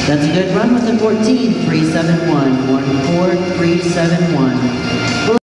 That's a good run with the 14, 371, 14371.